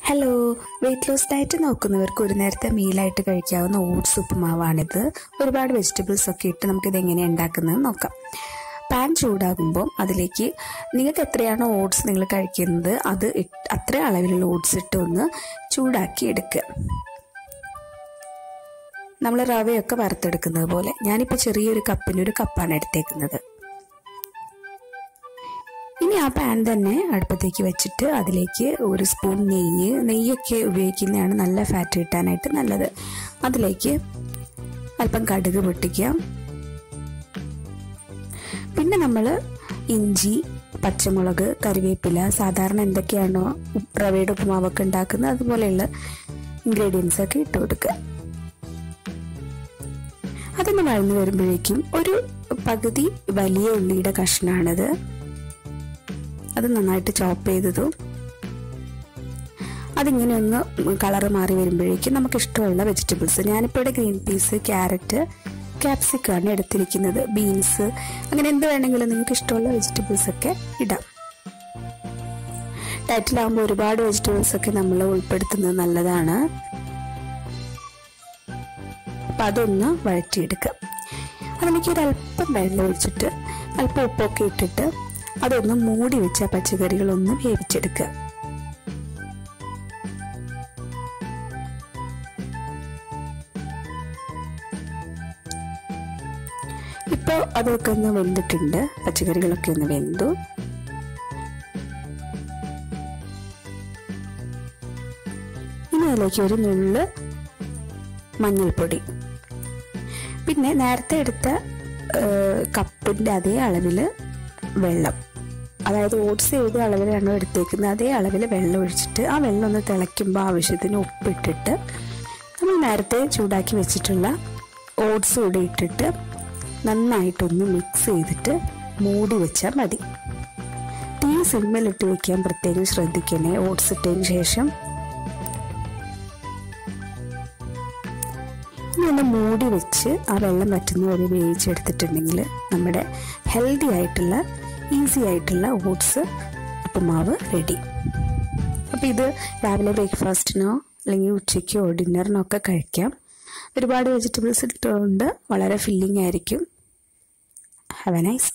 Hello, weight loss diet നോക്കുന്നവർക്ക് ഒരു നേരത്തെ മീലായിട്ട് കഴിക്കാവുന്ന ഓട്സ് ഉപ്പുമാവാണിത്. ഒരുപാട് വെജിറ്റബിൾസ് ഒക്കെ ഇട്ട് നമുക്കിത് എങ്ങനെയാണ് ഉണ്ടാക്കുന്നത് നോക്കാം. പാൻ ചൂടാകുമ്പോൾ അതിലേക്ക് നിങ്ങൾക്ക് എത്രയാണോ ഓട്സ് നിങ്ങൾ കഴിക്കുന്നത് അത് അത്ര അളവിലുള്ള ഓട്സ് ഇട്ട് ഒന്ന് ചൂടാക്കി എടുക്കുക. നമ്മൾ റവയൊക്കെ വറുത്തെടുക്കുന്നത് പോലെ. ഞാനിപ്പോൾ ചെറിയൊരു കപ്പിനൊരു കപ്പാണ് എടുത്തേക്കുന്നത്. ഇനി ആ പാൻ തന്നെ അടുപ്പത്തേക്ക് വെച്ചിട്ട് അതിലേക്ക് ഒരു സ്പൂൺ നെയ്യൊക്കെ ഉപയോഗിക്കുന്നതാണ് നല്ല ഫാറ്റ് കിട്ടാനായിട്ട് നല്ലത്. അതിലേക്ക് അല്പം കടുക് പൊട്ടിക്കാം. പിന്നെ നമ്മൾ ഇഞ്ചി, പച്ചമുളക്, കറിവേപ്പില, സാധാരണ എന്തൊക്കെയാണോ റവയുടെ ഉപ്പുമാവൊക്കെ ഉണ്ടാക്കുന്നത് അതുപോലെയുള്ള ഇൻഗ്രീഡിയൻസ് ഒക്കെ ഇട്ട് കൊടുക്കുക. അതൊന്ന് വഴന്നു വരുമ്പോഴേക്കും ഒരു പകുതി വലിയ ഉള്ളിയുടെ കഷ്ണമാണത്. അത് നന്നായിട്ട് ചോപ്പ് ചെയ്തതും അതിങ്ങനെ ഒന്ന് കളറ് മാറി വരുമ്പോഴേക്കും നമുക്ക് ഇഷ്ടമുള്ള വെജിറ്റബിൾസ്, ഞാനിപ്പോൾ ഇവിടെ ഗ്രീൻ പീസ്, ക്യാരറ്റ്, ക്യാപ്സിക്കാണ് എടുത്തിരിക്കുന്നത്, ബീൻസ്, അങ്ങനെ എന്ത് വേണമെങ്കിലും നിങ്ങൾക്ക് ഇഷ്ടമുള്ള വെജിറ്റബിൾസ് ഒക്കെ ഇടാം. ഡയറ്റിലാകുമ്പോൾ ഒരുപാട് വെജിറ്റബിൾസ് ഒക്കെ നമ്മൾ ഉൾപ്പെടുത്തുന്നത് നല്ലതാണ്. അപ്പം അതൊന്ന് വഴറ്റിയെടുക്കുക. അതിലേക്ക് ഒരല്പം വെള്ളം ഒഴിച്ചിട്ട് അല്പം ഉപ്പൊക്കെ ഇട്ടിട്ട് അതൊന്ന് മൂടി വെച്ച പച്ചക്കറികളൊന്ന് വേവിച്ചെടുക്കുക. ഇപ്പോൾ അതൊക്കെ ഒന്ന് വെന്തിട്ടുണ്ട്, പച്ചക്കറികളൊക്കെ ഒന്ന് വെന്തു. ഇനി അതിലേക്ക് ഒരു നുള്ള് മഞ്ഞൾപ്പൊടി, പിന്നെ നേരത്തെ എടുത്ത കപ്പിൻ്റെ അതേ അളവിൽ വെള്ളം, അതായത് ഓട്സ് ഏത് അളവിലാണോ എടുത്തേക്കുന്നത് അതേ അളവിൽ വെള്ളം ഒഴിച്ചിട്ട് ആ വെള്ളം ഒന്ന് തിളയ്ക്കുമ്പോൾ ആവശ്യത്തിന് ഉപ്പിട്ടിട്ട് നമ്മൾ നേരത്തെ ചൂടാക്കി വെച്ചിട്ടുള്ള ഓട്സ് കൂടെ ഇട്ടിട്ട് നന്നായിട്ടൊന്ന് മിക്സ് ചെയ്തിട്ട് മൂടി വെച്ചാൽ മതി. തീ സിമ്മിലിട്ട് വെക്കാൻ പ്രത്യേകം ശ്രദ്ധിക്കണേ. ഓട്സ് ഇട്ടതിന് ശേഷം ഇനി ഒന്ന് മൂടി വെച്ച് ആ വെള്ളം വറ്റുന്ന വരെ വേവിച്ചെടുത്തിട്ടുണ്ടെങ്കിൽ നമ്മുടെ ഹെൽത്തി ആയിട്ടുള്ള ഈസി ആയിട്ടുള്ള ഓട്സ് ഉപ്പുമാവ് റെഡി. അപ്പോൾ ഇത് രാവിലെ ബ്രേക്ക്ഫാസ്റ്റിനോ അല്ലെങ്കിൽ ഉച്ചയ്ക്കോ ഡിന്നറിനോ ഒക്കെ കഴിക്കാം. ഒരുപാട് വെജിറ്റബിൾസ് ഇട്ടുകൊണ്ട് വളരെ ഫില്ലിംഗ് ആയിരിക്കും. Have A nice